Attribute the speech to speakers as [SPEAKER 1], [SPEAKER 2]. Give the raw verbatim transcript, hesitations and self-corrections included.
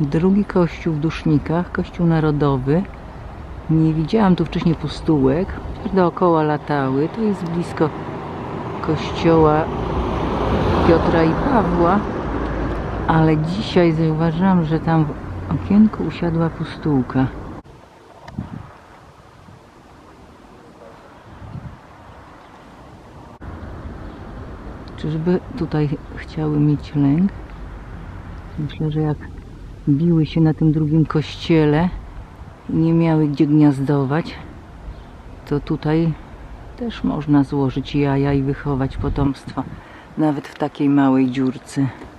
[SPEAKER 1] Drugi kościół w Dusznikach, kościół narodowy. Nie widziałam tu wcześniej pustułek, chociaż dookoła latały. To jest blisko kościoła Piotra i Pawła, ale dzisiaj zauważyłam, że tam w okienku usiadła pustułka. Czyżby tutaj chciały mieć lęk? Myślę, że jak biły się na tym drugim kościele i nie miały gdzie gniazdować, to tutaj też można złożyć jaja i wychować potomstwo, nawet w takiej małej dziurce.